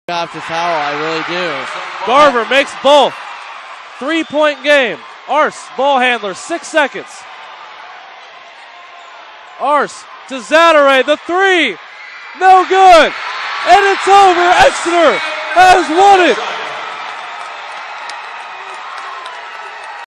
Have to foul, I really do. Garver makes both. 3-point game. Arce, ball handler, 6 seconds. Arce to Zatare, the three. No good. And it's over. Exeter has won it.